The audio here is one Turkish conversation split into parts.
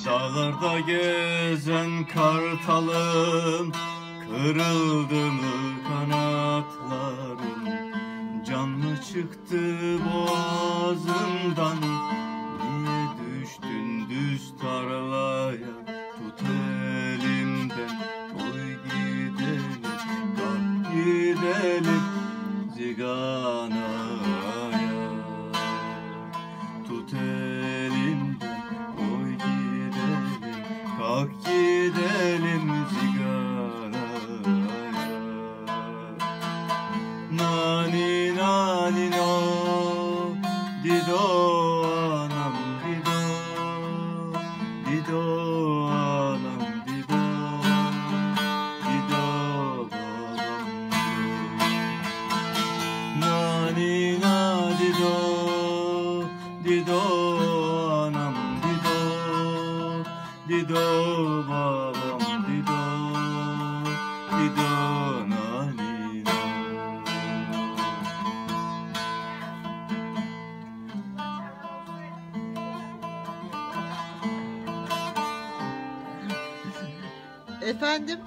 Dağlarda gezen kartalım, kırıldı mı kanatlarım? Can mı çıktı boğazından? Niye düştün düz tarlaya? Tut elimden, koy gidelim, kalk gidelim ziganaya. Tut elimden, koy gidelim, kalk gidelim ziganaya. Nani nani no, dido anam dido, dido anam dido, dido babam dido. Nani na dido, dido anam dido, dido babam dido, dido nani no. Efendim?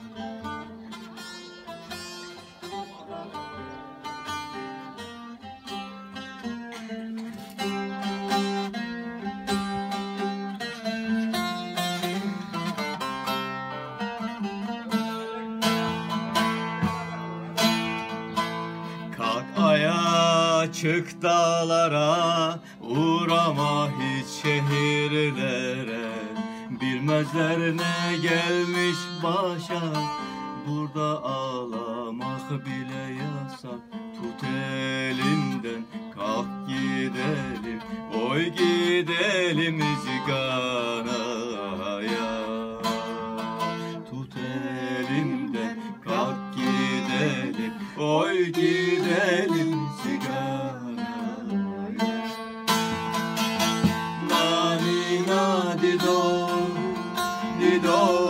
Kalk ayağa, çık dağlara, uğrama hiç şehirlere. Bilmezler ne gelmiş başa, burada ağlamak bile yasak. Tut elimden, kalk gidelim, oy gidelim ziganaya. Tut elimden, kalk gidelim, oy gidelim ziganaya. Nani na dido, dido